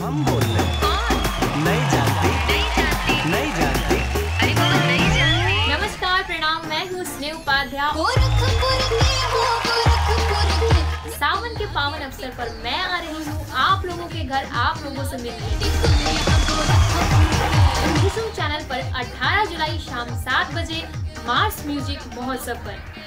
हम बोल रहे नहीं जानती नहीं जानती अरे बाबा नहीं जानती। नमस्कार, प्रणाम। मैं हूँ स्नेह उपाध्याय। सावन के पावन अवसर पर मैं आ रही हूँ आप लोगों के घर, आप लोगों से मिलने कुसुम चैनल पर 18 जुलाई शाम 7 बजे मार्स म्यूजिक महोत्सव पर।